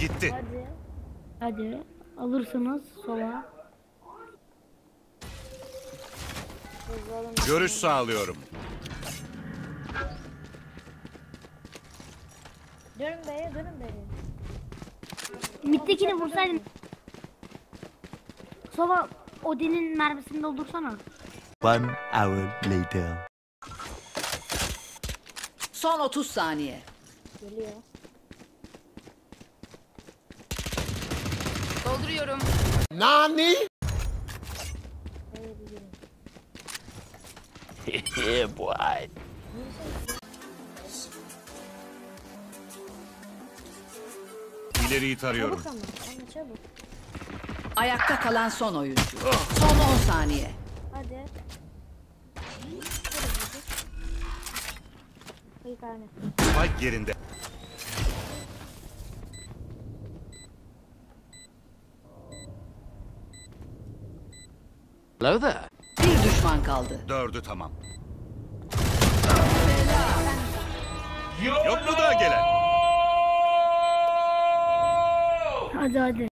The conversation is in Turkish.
Gitti. Hadi. Hadi. Alırsınız sola. Hızlı alın. Görüş sağlıyorum. Dönün beye, dönün beye. Mid'dekini vursaydın. Sola Odin'in mermisini doldursana. 1 hour later. Son 30 saniye. Geliyor. Dolduruyorum. Nani? Öyle bir gelin. Yeah boy. İleriyi tarıyorum. Çabuk ama çabuk. Ayakta kalan son oyuncu. Son 10 saniye. Hadi. Bir tane. Spike yerinde. Hello there. Bir düşman kaldı. 4'ü tamam. Yok mu daha gelen? Hadi hadi.